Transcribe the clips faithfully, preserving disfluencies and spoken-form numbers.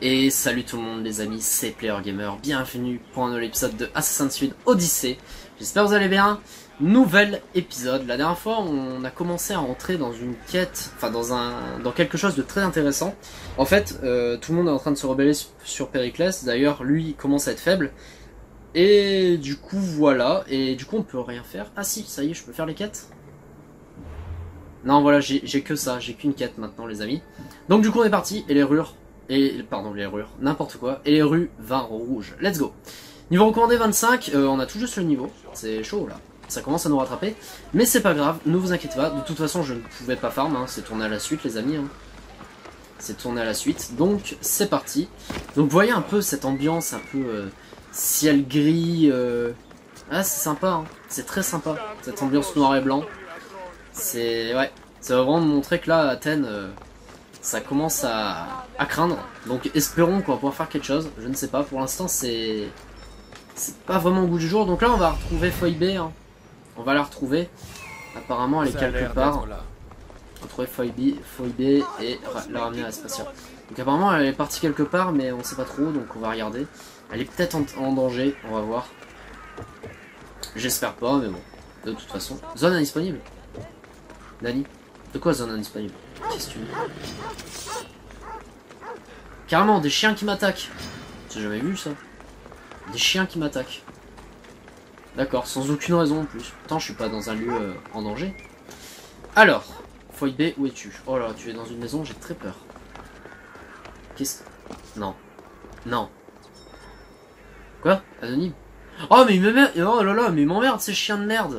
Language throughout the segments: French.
Et salut tout le monde les amis, c'est Player Gamer, bienvenue pour un nouvel épisode de Assassin's Creed Odyssey. J'espère que vous allez bien. Nouvel épisode. La dernière fois on a commencé à entrer dans une quête, enfin dans un dans quelque chose de très intéressant. En fait euh, tout le monde est en train de se rebeller sur Périclès, d'ailleurs lui il commence à être faible. Et du coup voilà, et du coup on peut rien faire. Ah si, ça y est, je peux faire les quêtes. Non voilà, j'ai que ça, j'ai qu'une quête maintenant les amis. Donc du coup on est parti, et les rures, et pardon les rures, n'importe quoi, et les rues vin rouge, let's go. Niveau recommandé vingt-cinq, euh, on a tout juste le niveau, c'est chaud là, ça commence à nous rattraper. Mais c'est pas grave, ne vous inquiétez pas, de toute façon je ne pouvais pas farm, hein, c'est tourné à la suite les amis. Hein. C'est tourné à la suite, donc c'est parti. Donc vous voyez un peu cette ambiance un peu euh, ciel gris, euh... ah c'est sympa, hein. C'est très sympa, cette ambiance noir et blanc. C'est ouais, ça va vraiment montrer que là à Athènes, euh, ça commence à, à craindre. Donc espérons qu'on va pouvoir faire quelque chose. Je ne sais pas, pour l'instant c'est c'est pas vraiment au goût du jour. Donc là on va retrouver Phoebe, hein. On va la retrouver. Apparemment elle est quelque part. On va retrouver Phoebe, Phoebe et la ramener à la spatiale. Donc apparemment elle est partie quelque part mais on sait pas trop, donc on va regarder. Elle est peut-être en, en danger, on va voir. J'espère pas mais bon. De toute façon, zone indisponible. Dani, de quoi zone indisponible? Qu'est-ce que tu veux? Carrément, des chiens qui m'attaquent. J'ai jamais vu ça. Des chiens qui m'attaquent. D'accord, sans aucune raison en plus. Pourtant, je suis pas dans un lieu euh, en danger. Alors, Phoebe, où es-tu? Oh là, tu es dans une maison, j'ai très peur. Qu'est-ce... Non. Non. Quoi? Anonyme? Oh, mais il m'emmerde. Oh là là, mais il m'emmerde, ces chiens de merde.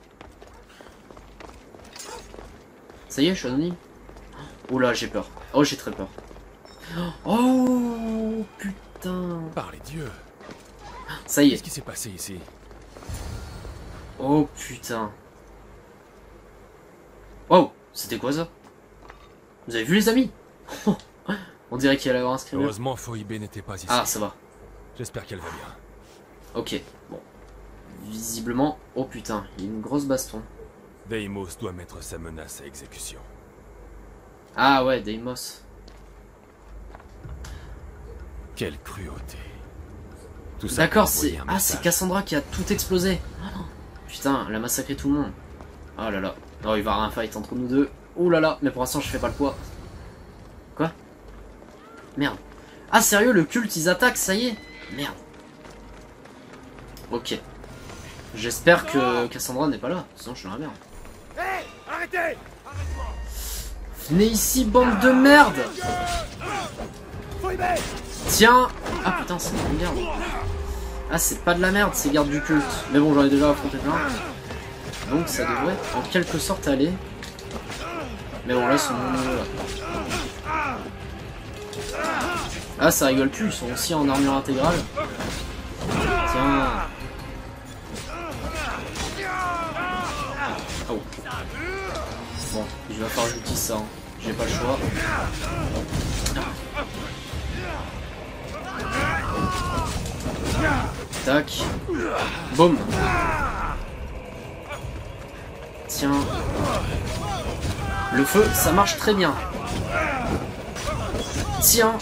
Ça y est, je suis anonyme. Oh là, j'ai peur. Oh, j'ai très peur. Oh, putain. Par les dieux. Ça y est. Qu'est-ce qui s'est passé ici? Oh, putain. Oh, c'était quoi ça? Vous avez vu les amis? On dirait qu'il y a l'avoir inscrit. Heureusement, Phoebe n'était pas ici. Ah, ça va. J'espère qu'elle va bien. Ok, bon. Visiblement... Oh putain, il y a une grosse baston. Deimos doit mettre sa menace à exécution. Ah ouais, Deimos. Quelle cruauté. Tout ça. D'accord, c'est... Ah, c'est Cassandra qui a tout explosé. Oh, putain, elle a massacré tout le monde. Oh là là. Oh, il va y avoir un fight entre nous deux. Oh là là, mais pour l'instant, je fais pas le poids. Quoi? Merde. Ah, sérieux, le culte, ils attaquent, ça y est? Merde. Ok. J'espère que Cassandra n'est pas là, sinon je suis dans la merde. Hey, arrêtez! Venez ici, bande de merde! Tiens! Ah putain, c'est de la merde. Ah, c'est pas de la merde, c'est garde du culte. Mais bon, j'en ai déjà affronté plein. Donc ça devrait en quelque sorte aller. Mais bon, là, ils sont non là. Ah, ça rigole plus, ils sont aussi en armure intégrale. Tiens. Oh. Bon, je vais faire justice ça, hein. J'ai pas le choix. Tac. Boum. Tiens. Le feu, ça marche très bien. Tiens.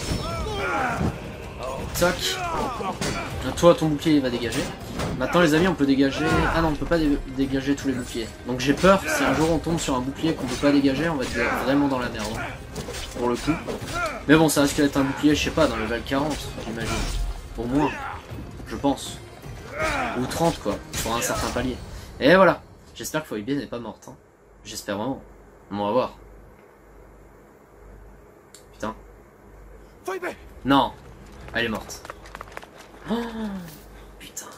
Tac. Toi, ton bouclier il va dégager. Maintenant les amis on peut dégager... Ah non on peut pas dé dégager tous les boucliers. Donc j'ai peur si un jour on tombe sur un bouclier qu'on peut pas dégager, on va être vraiment dans la merde. Pour le coup. Mais bon ça risque d'être un bouclier je sais pas dans le level quarante j'imagine. Au moins. Je pense. Ou trente quoi. Pour un certain palier. Et voilà. J'espère que Phoebe n'est pas morte. Hein. J'espère vraiment. On va voir. Putain. Non. Elle est morte. Oh, putain.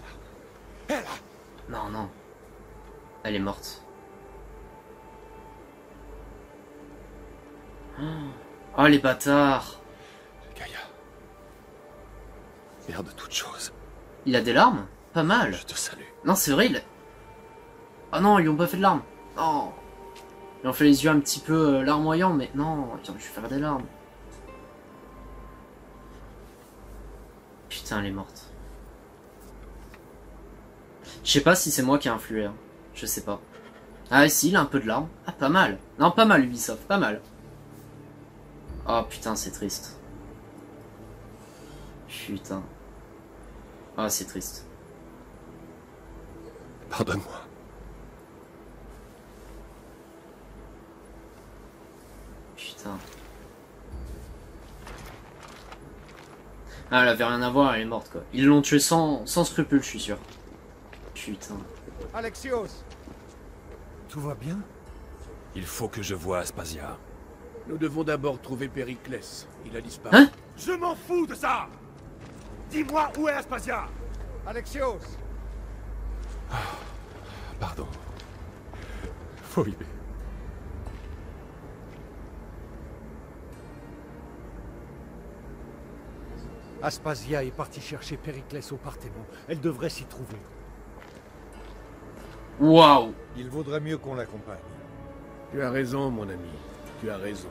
Non, non. Elle est morte. Oh, les bâtards. Gaïa. Mère de toute chose. Il a des larmes? Pas mal. Je te salue. Non, c'est vrai, il a... Oh non, ils lui ont pas fait de larmes. Non. Ils ont fait les yeux un petit peu euh, larmoyants, mais non. Attends, je vais faire des larmes. Putain, elle est morte. Je sais pas si c'est moi qui ai influé. Hein. Je sais pas. Ah si, il a un peu de larmes. Ah, pas mal. Non, pas mal Ubisoft, pas mal. Oh putain, c'est triste. Putain. Ah, c'est triste. Pardonne-moi. Putain. Ah, elle avait rien à voir, elle est morte quoi. Ils l'ont tuée sans, sans scrupule, je suis sûr. Putain. Alexios! Tout va bien? Il faut que je voie Aspasia. Nous devons d'abord trouver Périclès. Il a disparu. Hein? Je m'en fous de ça! Dis-moi où est Aspasia! Alexios! Pardon. Phoebe. Aspasia est partie chercher Périclès au Parthénon. Elle devrait s'y trouver. Waouh. Il vaudrait mieux qu'on l'accompagne. Tu as raison, mon ami. Tu as raison.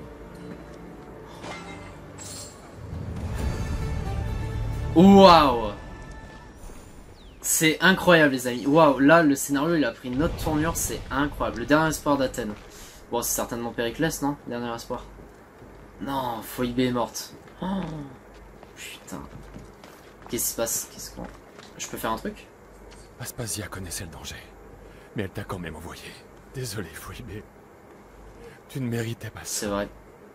Waouh. C'est incroyable les amis. Waouh, là le scénario il a pris une autre tournure, c'est incroyable. Le dernier espoir d'Athènes. Bon, c'est certainement Périclès, non? Dernier espoir. Non, Phoebe est morte. Oh, putain. Qu'est-ce qui se passe? Qu'est-ce qu'on... Je peux faire un truc? Aspasia connaissait le danger. Mais elle t'a quand même envoyé. Désolé, Phoebe. Tu ne méritais pas ça. C'est vrai.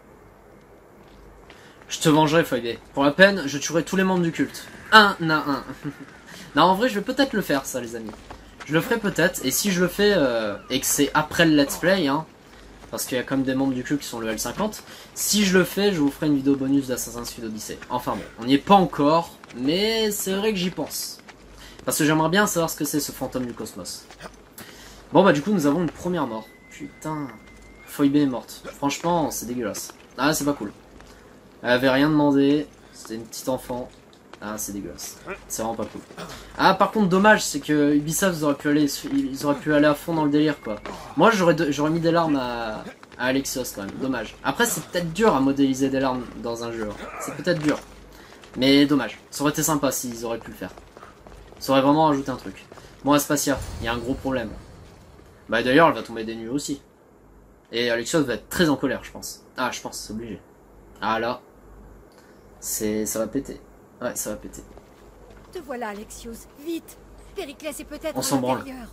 Je te vengerai, Phoebe. Pour la peine, je tuerai tous les membres du culte. Un à un. Non, en vrai, je vais peut-être le faire, ça, les amis. Je le ferai peut-être, et si je le fais, euh, et que c'est après le let's play, hein, parce qu'il y a quand même des membres du culte qui sont level cinquante, si je le fais, je vous ferai une vidéo bonus d'Assassin's Creed Odyssey. Enfin bon, on n'y est pas encore, mais c'est vrai que j'y pense. Parce que j'aimerais bien savoir ce que c'est ce fantôme du cosmos. Bon bah du coup, nous avons une première mort. Putain, Phoebe est morte. Franchement, c'est dégueulasse. Ah, c'est pas cool. Elle avait rien demandé, c'était une petite enfant. Ah, c'est dégueulasse. C'est vraiment pas cool. Ah, par contre, dommage, c'est que Ubisoft, ils auraient pu aller, ils auraient pu aller à fond dans le délire, quoi. Moi, j'aurais j'aurais mis des larmes à, à Alexios, quand même. Dommage. Après, c'est peut-être dur à modéliser des larmes dans un jeu. C'est peut-être dur. Mais dommage. Ça aurait été sympa s'ils auraient pu le faire. Ça aurait vraiment rajouté un truc. Bon, Aspasia, il y a un gros problème. Bah, d'ailleurs, elle va tomber des nues aussi. Et Alexios va être très en colère, je pense. Ah, je pense, c'est obligé. Ah, là. C'est... ça va péter. Ouais, ça va péter. Te voilà, Alexios. Vite. Périclès est peut-être On à s'en branle. l'intérieur.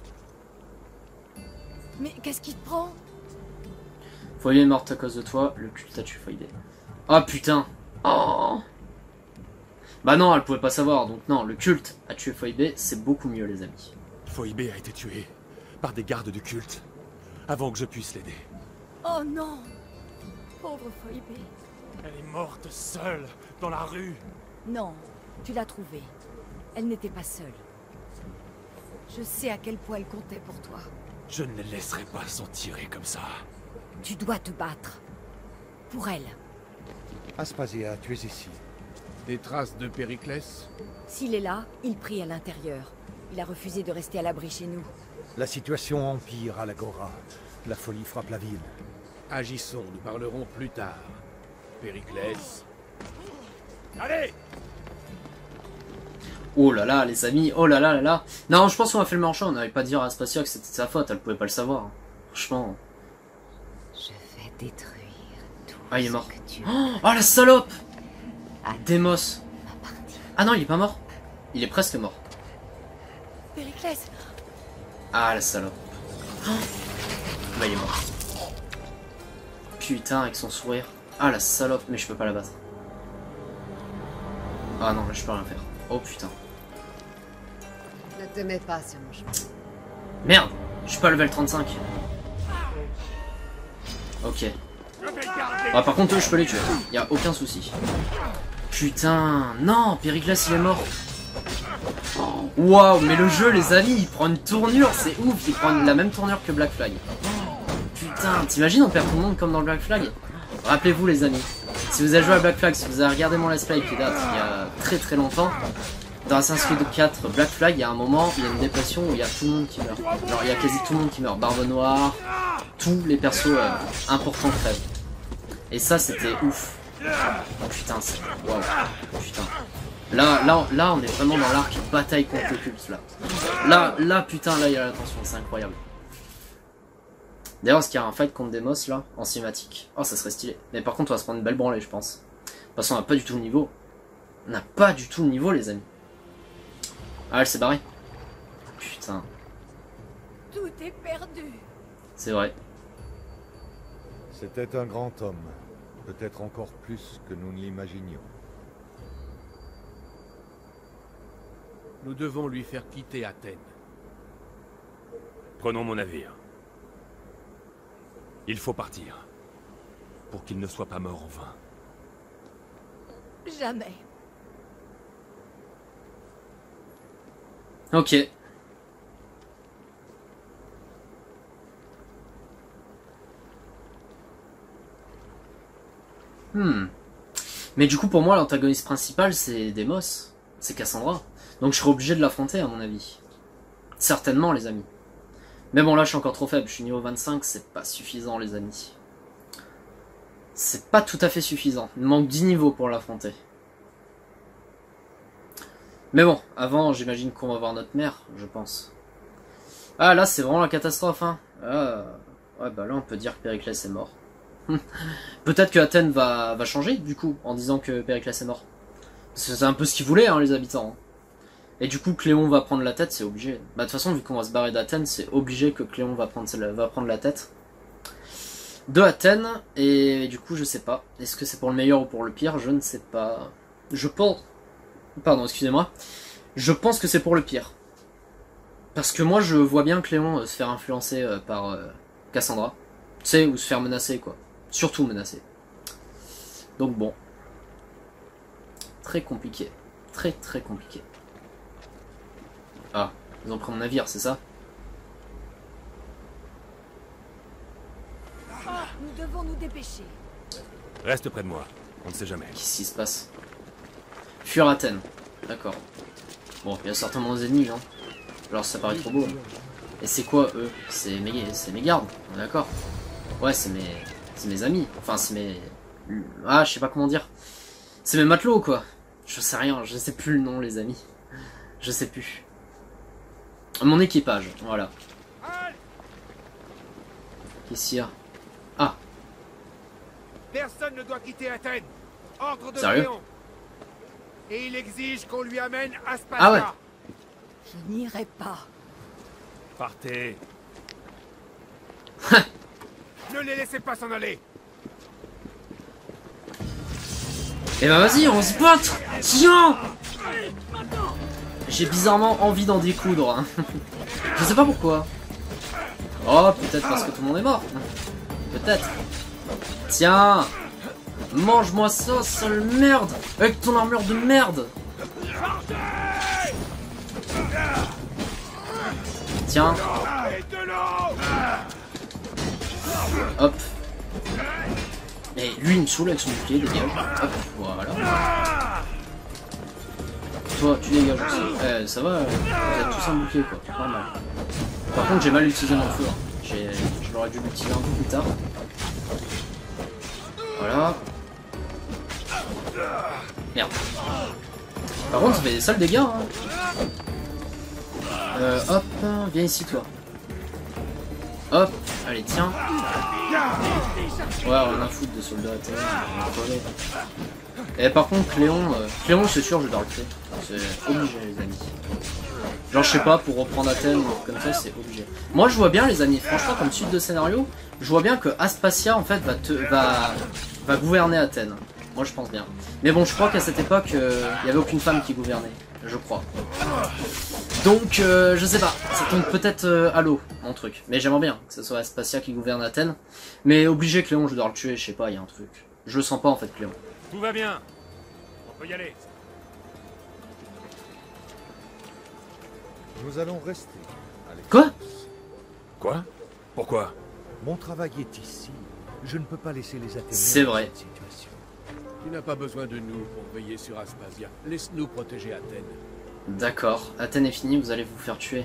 Mais qu'est-ce qui te prend? Phoebe est morte à cause de toi, le culte a tué Phoebe. Oh putain. Oh. Bah non, elle pouvait pas savoir, donc non, le culte a tué Phoebe, c'est beaucoup mieux les amis. Phoebe a été tuée par des gardes du culte avant que je puisse l'aider. Oh non. Pauvre Phoebe. Elle est morte seule dans la rue. Non, tu l'as trouvée. Elle n'était pas seule. Je sais à quel point elle comptait pour toi. Je ne les laisserai pas s'en tirer comme ça. Tu dois te battre. Pour elle. Aspasia, tu es ici. Des traces de Périclès? S'il est là, il prie à l'intérieur. Il a refusé de rester à l'abri chez nous. La situation empire à l'Agora. La folie frappe la ville. Agissons, nous parlerons plus tard. Périclès. Allez! Oh là là les amis, oh là là là là. Non, je pense qu'on a fait le marchand, on n'avait pas dire à Aspasia que c'était de sa faute, elle pouvait pas le savoir. Franchement. Je vais détruire tout. Ah, il est mort. Ce que tu Oh, oh la salope! as Démos. ma partie. Ah non, il est pas mort. Il est presque mort. Périclès. Ah la salope. Oh. Bah il est mort. Putain, avec son sourire. Ah la salope, mais je peux pas la battre. Ah non, là je peux rien faire. Oh putain. Ne te mets pas sur mon chemin. Merde, je suis pas level trente-cinq. Ok. Ah par contre eux je peux les tuer, y a aucun souci. Putain, non, Périclès il est mort. Waouh, mais le jeu les amis, il prend une tournure, c'est ouf, il prend la même tournure que Black Flag. Putain, t'imagines on perd tout le monde comme dans Black Flag? Rappelez-vous les amis, si vous avez joué à Black Flag, si vous avez regardé mon let's play qui date il y a très très longtemps, dans Assassin's Creed quatre Black Flag, il y a un moment, il y a une dépression où il y a tout le monde qui meurt. Genre il y a quasi tout le monde qui meurt, Barbe Noire, tous les persos euh, importants crèvent. Et ça c'était ouf. Oh putain, c'est... Waouh, putain. Là, là, là, on est vraiment dans l'arc bataille contre le culte, là. Là, là, putain, là, il y a la tension, c'est incroyable. D'ailleurs, est-ce qu'il y a un fight contre Demos, là, en cinématique? Oh, ça serait stylé. Mais par contre, on va se prendre une belle branlée, je pense. De toute façon, on n'a pas du tout le niveau. On n'a pas du tout le niveau, les amis. Ah, elle s'est barrée. Putain. Tout est perdu. C'est vrai. C'était un grand homme. Peut-être encore plus que nous ne l'imaginions. Nous devons lui faire quitter Athènes. Prenons mon navire. Il faut partir. Pour qu'il ne soit pas mort en vain. Jamais. Ok. Hmm. Mais du coup, pour moi, l'antagoniste principal, c'est Deimos. C'est Cassandra. Donc je serai obligé de l'affronter, à mon avis. Certainement, les amis. Mais bon, là, je suis encore trop faible. Je suis niveau vingt-cinq, c'est pas suffisant, les amis. C'est pas tout à fait suffisant. Il manque dix niveaux pour l'affronter. Mais bon, avant, j'imagine qu'on va voir notre mère, je pense. Ah, là, c'est vraiment la catastrophe, hein. Ah, ouais, bah là, on peut dire que Périclès est mort. Peut-être que Athènes va, va changer, du coup, en disant que Périclès est mort. Parce que c'est un peu ce qu'ils voulaient, hein, les habitants. Et du coup, Cléon va prendre la tête, c'est obligé. Bah, de toute façon, vu qu'on va se barrer d'Athènes, c'est obligé que Cléon va prendre, va prendre la tête de Athènes. Et du coup, je sais pas. Est-ce que c'est pour le meilleur ou pour le pire? Je ne sais pas. Je pense... Pardon, excusez-moi. Je pense que c'est pour le pire. Parce que moi, je vois bien Cléon euh, se faire influencer euh, par euh, Cassandra. Tu sais, ou se faire menacer, quoi. Surtout menacer. Donc bon. Très compliqué. Très très compliqué. Ah, ils ont pris mon navire, c'est ça? Nous devons nous dépêcher. Reste près de moi. On ne sait jamais. Qu'est-ce qui se passe? Fuir Athènes. D'accord. Bon, il y a certainement des ennemis, hein. Alors ça paraît trop beau. Hein. Et c'est quoi, eux? C'est mes, c'est mes gardes, on est d'accord? Ouais, c'est mes... c'est mes amis. Enfin, c'est mes... Ah, je sais pas comment dire. C'est mes matelots, quoi. Je sais rien, je sais plus le nom, les amis. Je sais plus. Mon équipage, voilà. Qu'est-ce qu'il y a? Ah. Personne ne doit quitter Athènes. Ordre de Sérieux? Cléon. Et il exige qu'on lui amène Aspasia. Ah ouais. Je n'irai pas. Partez. Ne les laissez pas s'en aller. Eh ben vas-y, on se pointe. Tiens. J'ai bizarrement envie d'en découdre. Hein. Je sais pas pourquoi. Oh, peut-être parce que tout le monde est mort. Peut-être. Tiens. Mange-moi ça, sale merde. Avec ton armure de merde. Tiens. Hop. Et lui il me saoule avec son bouclier, dégage. Hop, voilà. Toi, tu dégages aussi. Eh, ça va, vous êtes tous un bouclier quoi, normal. Par contre, j'ai mal utilisé mon feu. Hein. Je l'aurais dû l'utiliser un peu plus tard. Voilà. Merde. Par contre, ça fait des sales dégâts. Hein. Euh, hop, viens ici toi. Hop, allez tiens. Ouais, on a foutre de soldats à terre. Et par contre, Cléon, euh, Cléon c'est sûr, je dois le tuer. C'est obligé, les amis. Genre, je sais pas, pour reprendre Athènes ou comme ça, c'est obligé. Moi, je vois bien, les amis, franchement, comme suite de scénario, je vois bien que Aspasia, en fait, va, te, va, va gouverner Athènes. Moi, je pense bien. Mais bon, je crois qu'à cette époque, il euh, n'y avait aucune femme qui gouvernait. Je crois. Donc, euh, je sais pas. Ça tombe peut-être euh, à l'eau, mon truc. Mais j'aimerais bien que ce soit Aspasia qui gouverne Athènes. Mais obligé, Cléon, je dois le tuer, je sais pas, il y a un truc. Je le sens pas, en fait, Cléon. Tout va bien. On peut y aller. Nous allons rester. Quoi? Quoi? Pourquoi? Mon travail est ici. Je ne peux pas laisser les Athéniens C'est dans vrai. cette situation. Tu n'as pas besoin de nous pour veiller sur Aspasia. Laisse-nous protéger Athènes. D'accord. Athènes est fini, vous allez vous faire tuer.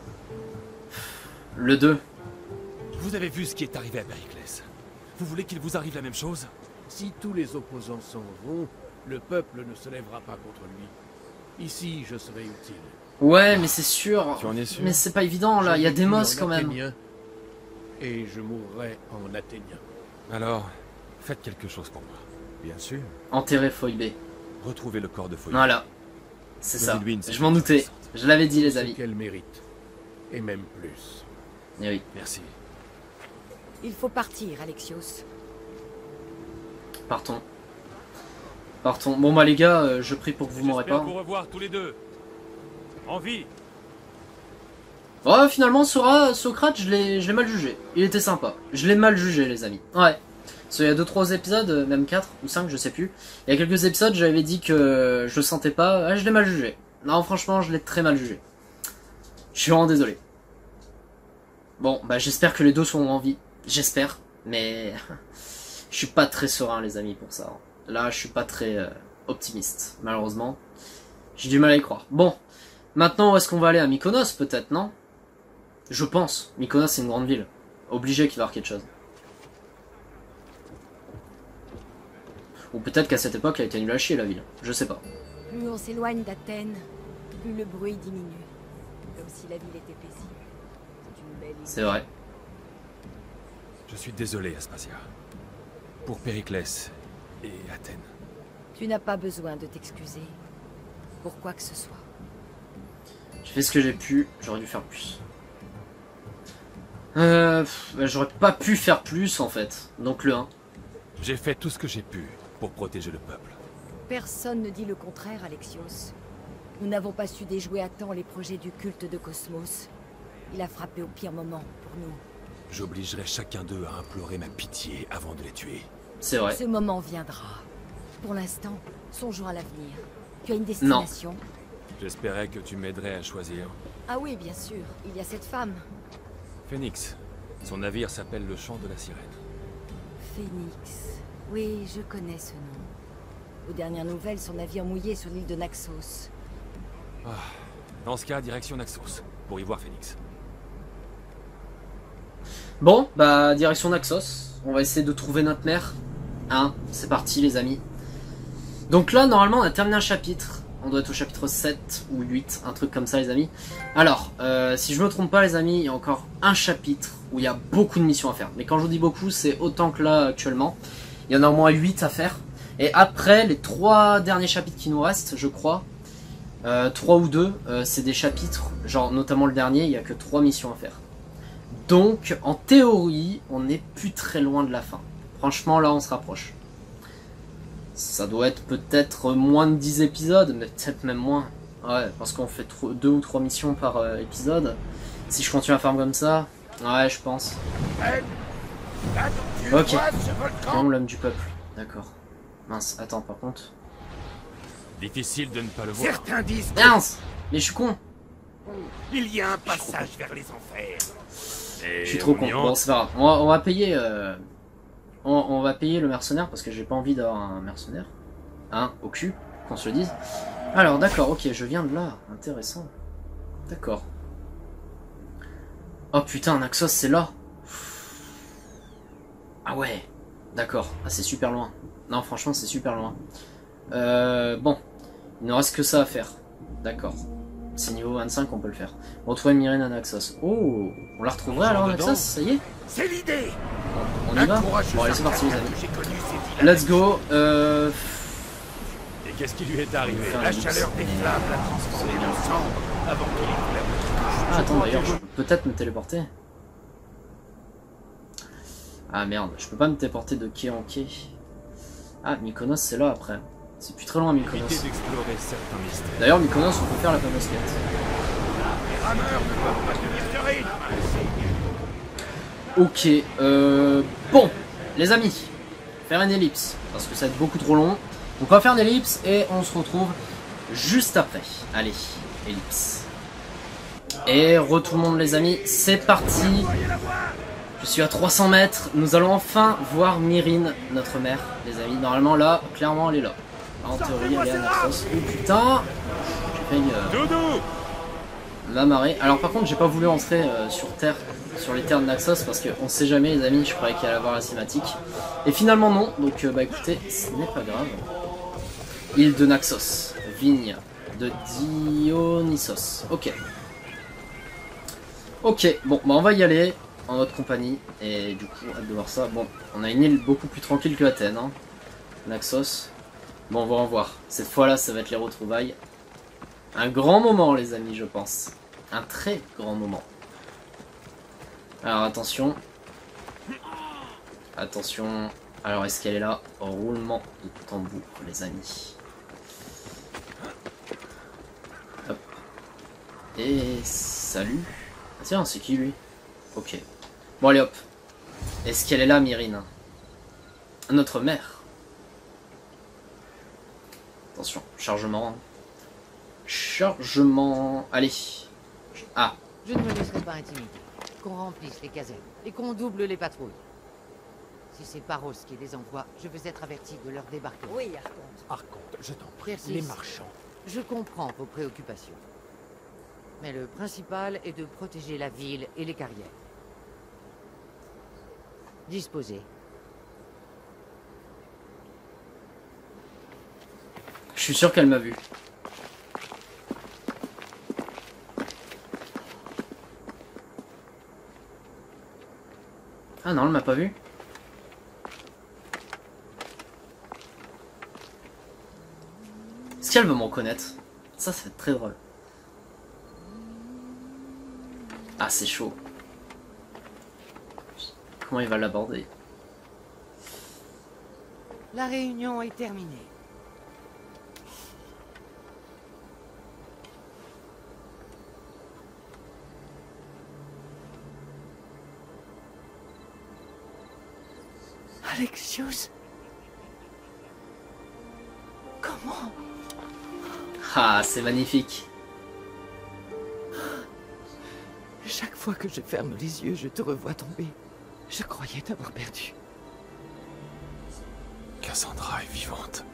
Le deux. Vous avez vu ce qui est arrivé à Périclès. Vous voulez qu'il vous arrive la même chose? Si tous les opposants s'en vont, le peuple ne se lèvera pas contre lui. Ici, je serai utile. Ouais, mais c'est sûr. Tu en es sûr? Mais c'est pas évident, là. Il y a des mosses, quand même. Athénien, et je mourrai en Athénien. Alors, faites quelque chose pour moi. Bien sûr. Enterrer Phoebé. Retrouvez le corps de Foy. Voilà. C'est ça. Donnez-lui une Je m'en doutais. Je l'avais dit, les Ce amis. qu'elle mérite. Et même plus. Eh oui. Merci. Il faut partir, Alexios. Partons. Partons. Bon bah les gars, euh, je prie pour que vous m'aurez J'espère pas. vous revoir tous les deux. En vie. Ouais, finalement, Sora, Socrate, je l'ai je l'ai mal jugé. Il était sympa. Je l'ai mal jugé, les amis. Ouais. Parce qu'il y a deux trois épisodes, euh, même quatre ou cinq, je sais plus. Il y a quelques épisodes, j'avais dit que je le sentais pas. Ouais, je l'ai mal jugé. Non, franchement, je l'ai très mal jugé. Je suis vraiment désolé. Bon, bah j'espère que les deux seront en vie. J'espère. Mais je suis pas très serein, les amis, pour ça. Là, je suis pas très euh, optimiste, malheureusement. J'ai du mal à y croire. Bon. Maintenant, où est-ce qu'on va aller? À Mykonos, peut-être, non? Je pense. Mykonos, c'est une grande ville. Obligé qu'il va y avoir quelque chose. Ou peut-être qu'à cette époque, elle a été nulle à chier, la ville. Je sais pas. Plus on s'éloigne d'Athènes, plus le bruit diminue. Comme si la ville était paisible. C'est une belle île. C'est vrai. Je suis désolé, Aspasia. Pour Périclès et Athènes. Tu n'as pas besoin de t'excuser. Pour quoi que ce soit. J'ai fait ce que j'ai pu. J'aurais dû faire plus. Euh... pff, bah, j'aurais pas pu faire plus, en fait. Donc le un. J'ai fait tout ce que j'ai pu pour protéger le peuple. Personne ne dit le contraire, Alexios. Nous n'avons pas su déjouer à temps les projets du culte de Cosmos. Il a frappé au pire moment pour nous. J'obligerai chacun d'eux à implorer ma pitié avant de les tuer. C'est vrai. Ce moment viendra. Pour l'instant, songeons à l'avenir. Tu as une destination? J'espérais que tu m'aiderais à choisir. Ah oui, bien sûr. Il y a cette femme. Phoenix. Son navire s'appelle le Chant de la Sirène. Phoenix. Oui, je connais ce nom. Aux dernières nouvelles, son navire mouillé sur l'île de Naxos. Ah. Dans ce cas, direction Naxos, pour y voir Phoenix. Bon, bah, direction Naxos. On va essayer de trouver notre mère. Hein, c'est parti, les amis. Donc là, normalement, on a terminé un chapitre. On doit être au chapitre sept ou huit, un truc comme ça, les amis. Alors, euh, si je me trompe pas, les amis, il y a encore un chapitre où il y a beaucoup de missions à faire. Mais quand je vous dis beaucoup, c'est autant que là, actuellement. Il y en a au moins huit à faire. Et après, les trois derniers chapitres qui nous restent, je crois, euh, trois ou deux, euh, c'est des chapitres, genre notamment le dernier, il n'y a que trois missions à faire. Donc, en théorie, on n'est plus très loin de la fin. Franchement, là, on se rapproche. Ça doit être peut-être moins de dix épisodes, mais peut-être même moins. Ouais, parce qu'on fait deux ou trois missions par euh, épisode. Si je continue à faire comme ça, ouais, je pense. Ok. Non, l'homme du peuple. D'accord. Mince, attends, par contre. Difficile de ne pas le voir. Certains disent Mince! Mais je suis con! qu'il y a un passage vers les enfers. Et Je suis trop on con. y Bon, entre. c'est pas grave. On va, on va payer... Euh... On, on va payer le mercenaire parce que j'ai pas envie d'avoir un mercenaire. Hein, au cul, qu'on se le dise. Alors, d'accord, ok, je viens de là. Intéressant. D'accord. Oh putain, Naxos, c'est là. Ah ouais. D'accord. Ah, c'est super loin. Non, franchement, c'est super loin. Euh, bon. Il ne reste que ça à faire. D'accord. C'est niveau vingt-cinq, on peut le faire. Retrouver Myrine à Naxos. Oh, on la retrouverait alors, Naxos, ça y est? C'est l'idée. On y va? Bon, allez, c'est parti, les amis. Let's go. Euh... Et qu'est-ce qui lui est arrivé? Faire La ellipse. chaleur des flammes l'a transformé en cendre avant qu'il éclate. Ah, attends, d'ailleurs, je peux peut-être me téléporter. Ah merde, je peux pas me téléporter de quai en quai. Ah, Mykonos, c'est là après. C'est plus très loin, Mykonos. Évitez d'explorer certains mystères. D'ailleurs, Mykonos, on peut faire la fameuse quête. Les rameurs ne peuvent pas tenir de rythme. Ok, euh... bon, les amis, faire une ellipse, parce que ça va être beaucoup trop long. Donc on va faire une ellipse et on se retrouve juste après. Allez, ellipse. Et re tout le monde, les amis, c'est parti. Je suis à trois cents mètres, nous allons enfin voir Myrine, notre mère, les amis. Normalement là, clairement elle est là. En théorie, elle est à Naxos. Oh putain, j'ai failli euh, Doudou. la marée. Alors par contre, j'ai pas voulu entrer euh, sur terre, sur les terres de Naxos, parce qu'on sait jamais, les amis, je croyais qu'il allait avoir la cinématique. Et finalement non, donc euh, bah écoutez, ce n'est pas grave. Île de Naxos, vigne de Dionysos. Ok. Ok, bon, bah on va y aller en notre compagnie, et du coup, hâte de voir ça. Bon, on a une île beaucoup plus tranquille que Athènes, hein. Naxos. Bon, on va en voir. Cette fois-là, ça va être les retrouvailles. Un grand moment, les amis, je pense. Un très grand moment. Alors, attention. Attention. Alors, est-ce qu'elle est là? Roulement de tambour, les amis. Hop. Et salut. Ah, tiens, c'est qui, lui? Ok. Bon, allez, hop. Est-ce qu'elle est là, Myrrine? Notre mère. Attention, chargement. Chargement. Allez. Ah. Je ne me laisserai pas intimider. Qu'on remplisse les casernes et qu'on double les patrouilles. Si c'est Paros qui les envoie, je veux être averti de leur débarquement. Oui, Arconte. Arconte, je t'en prie, Persis, les marchands. je comprends vos préoccupations. Mais le principal est de protéger la ville et les carrières. Disposez. Je suis sûr qu'elle m'a vu. Ah non, elle m'a pas vu. Est-ce qu'elle veut m'en connaître? Ça, c'est très drôle. Ah, c'est chaud. Comment il va l'aborder? La réunion est terminée. Alexios? Comment? Ah, c'est magnifique. Chaque fois que je ferme les yeux, je te revois tomber. Je croyais t'avoir perdu. Cassandra est vivante.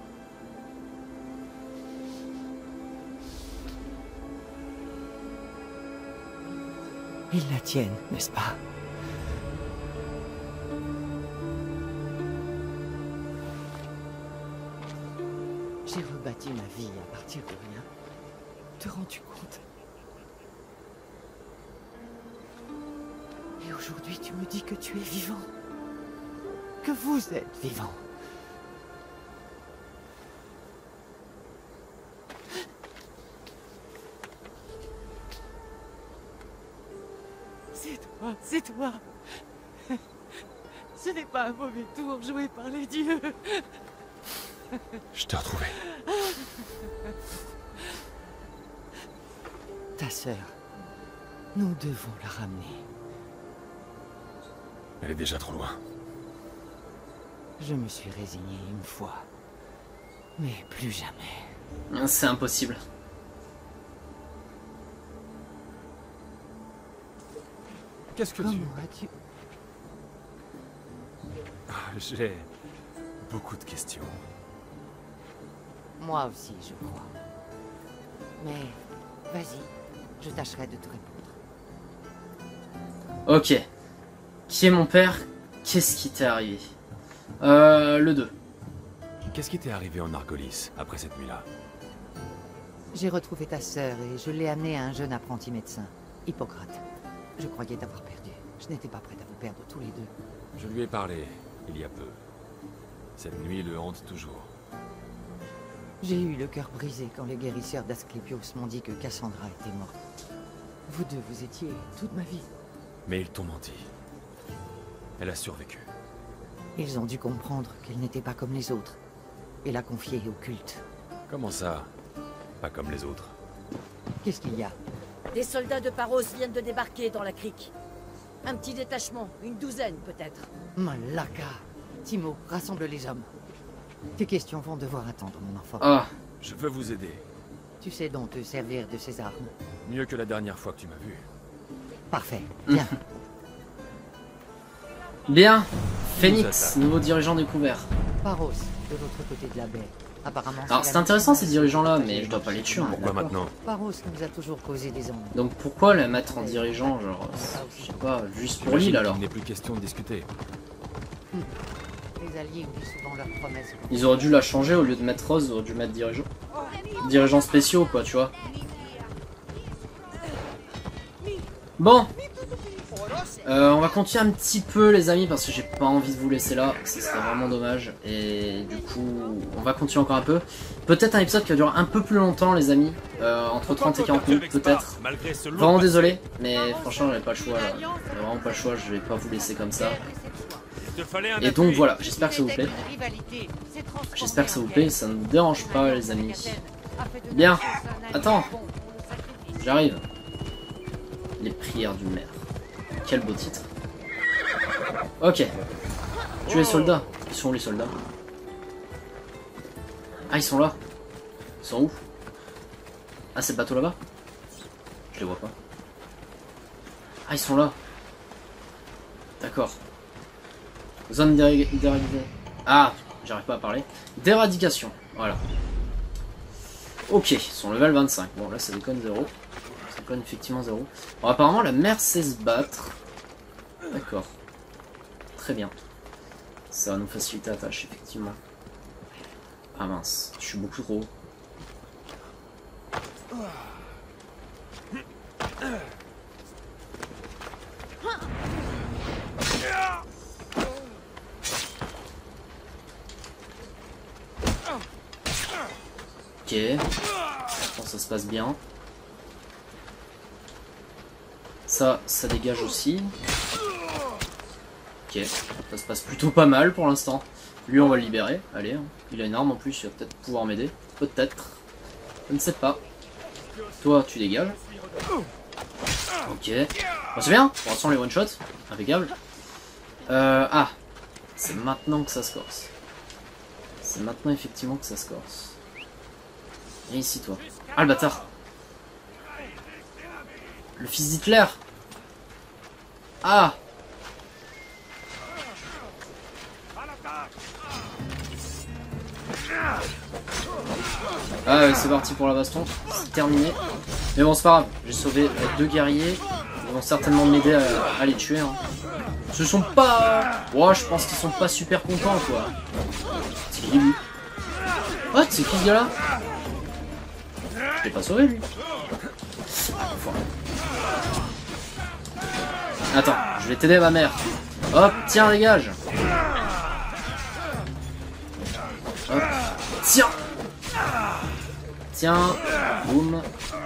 Ils la tiennent, n'est-ce pas? J'ai rebâti ma vie à partir de rien. Te rends-tu compte? Et aujourd'hui, tu me dis que tu es vivant. Que vous êtes vivant. C'est toi, c'est toi. Ce n'est pas un mauvais tour joué par les dieux. Je t'ai retrouvé. Ta sœur, nous devons la ramener. Elle est déjà trop loin. Je me suis résigné une fois, mais plus jamais. C'est impossible. Qu'est-ce que Comment tu... as-tu... Ah, j'ai beaucoup de questions. Moi aussi, je crois. Mais vas-y, je tâcherai de te répondre. Ok. Qui est mon père? Qu'est-ce qui t'est arrivé? Euh, le deux. Qu'est-ce qui t'est arrivé en Argolis après cette nuit-là? J'ai retrouvé ta sœur et je l'ai amenée à un jeune apprenti médecin, Hippocrate. Je croyais t'avoir perdu. Je n'étais pas prête à vous perdre tous les deux. Je lui ai parlé, il y a peu. Cette nuit le hante toujours. J'ai eu le cœur brisé quand les guérisseurs d'Asclépios m'ont dit que Cassandra était morte. Vous deux, vous étiez toute ma vie. Mais ils t'ont menti. Elle a survécu. Ils ont dû comprendre qu'elle n'était pas comme les autres et la confier au culte. Comment ça? Pas comme les autres. Qu'est-ce qu'il y a? Des soldats de Paros viennent de débarquer dans la crique. Un petit détachement, une douzaine peut-être. Malaka! Timo, rassemble les hommes. Tes questions vont devoir attendre, mon enfant. Ah, Je veux vous aider. Tu sais donc te servir de ces armes. Mieux que la dernière fois que tu m'as vu. Parfait, bien. bien. Phoenix, nouveau dirigeant découvert. Paros, de l'autre côté de la baie. Apparemment. Alors c'est intéressant ces dirigeants-là, mais je dois pas les tuer. Hein. Pourquoi maintenant? Paros nous a toujours causé des ennuis. Donc pourquoi la mettre en dirigeant, genre, je sais pas, juste pour l'île alors? Il n'est plus question de discuter. Les alliés oublient souvent leurs promesses. Ils auraient dû la changer au lieu de mettre Rose, ils auraient dû mettre dirigeant. Dirigeants spéciaux quoi, tu vois. Bon. Euh, on va continuer un petit peu les amis parce que j'ai pas envie de vous laisser là, ce serait vraiment dommage. Et du coup on va continuer encore un peu. Peut-être un épisode qui va durer un peu plus longtemps les amis, euh, entre trente et quarante minutes peut-être. Vraiment désolé, mais franchement j'avais pas le choix là. J'avais vraiment pas le choix, je vais pas vous laisser comme ça. Et donc voilà, j'espère que ça vous plaît. J'espère que ça vous plaît, ça ne me dérange pas les amis. Bien, attends, j'arrive. Les prières du maire. Quel beau titre. Ok. Tu es soldat. Ils sont où les soldats? Ah ils sont là. Ils sont où? Ah c'est le bateau là-bas? Je les vois pas. Ah ils sont là. D'accord. Zone d'éradication. Ah j'arrive pas à parler. D'éradication. Voilà. Ok, ils sont level vingt-cinq. Bon là ça déconne zéro. Ça déconne effectivement zéro. Bon apparemment la mer sait se battre. D'accord. Très bien. Ça va nous faciliter la tâche, effectivement. Ah mince, je suis beaucoup trop haut. Ok. Bon, ça se passe bien. Ça, ça dégage aussi. Ok, ça se passe plutôt pas mal pour l'instant. Lui, on va le libérer. Allez, hein. Il a une arme en plus, il va peut-être pouvoir m'aider. Peut-être. Je ne sais pas. Toi, tu dégages. Ok. Bon, c'est bien. Pour l'instant, les one-shots. Impeccable. Euh, ah. C'est maintenant que ça se corse. C'est maintenant, effectivement, que ça se corse. Et ici, toi. Ah, le bâtard. Le fils d'Hitler. Ah. Ah ouais, c'est parti pour la baston, c'est terminé. Mais bon c'est pas grave, j'ai sauvé deux guerriers. Ils vont certainement m'aider à, à les tuer hein. Ce sont pas... Ouais je pense qu'ils sont pas super contents quoi. C'est qui lui? Oh c'est qui ce gars là? Je l'ai pas sauvé lui. Attends, je vais t'aider ma mère. Hop, tiens dégage. Hop, tiens. Tiens, boum.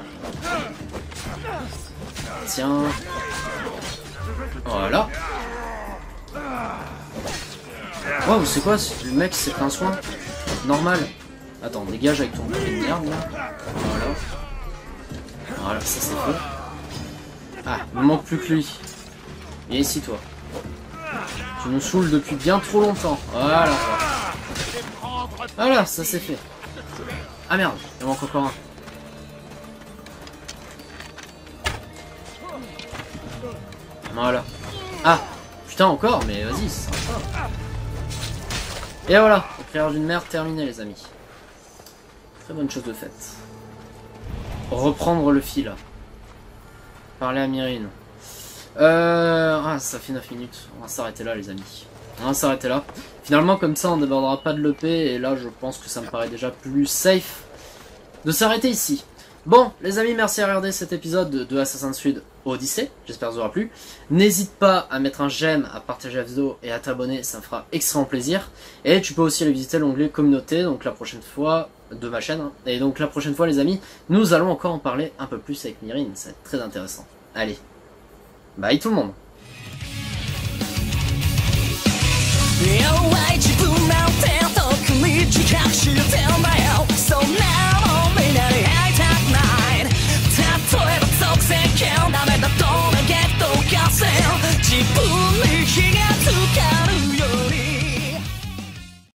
Tiens. Voilà. Wow, c'est quoi? Le mec c'est un soin normal. Attends, dégage avec ton bouclier de merde là. Voilà. Voilà, ça c'est fait. Ah, il me manque plus que lui. Viens ici toi. Tu nous saoules depuis bien trop longtemps. Voilà. Voilà, ça c'est fait. Ah merde, il manque encore un. Voilà. Ah, putain encore, mais vas-y, c'est sympa. Et voilà, le prière d'une mère terminé les amis. Très bonne chose de faite. Reprendre le fil. Parler à Myrrine. Euh... Ah, ça fait neuf minutes. On va s'arrêter là les amis. On va s'arrêter là. Finalement comme ça on ne débordera pas de l'E P et là je pense que ça me paraît déjà plus safe de s'arrêter ici. Bon les amis, merci à regarder cet épisode de Assassin's Creed Odyssey, j'espère que ça vous aura plu. N'hésite pas à mettre un j'aime, à partager la vidéo et à t'abonner, ça me fera extrêmement plaisir. Et tu peux aussi aller visiter l'onglet communauté, donc la prochaine fois, de ma chaîne. Hein. Et donc la prochaine fois les amis, nous allons encore en parler un peu plus avec Myrrine, ça va être très intéressant. Allez, bye tout le monde.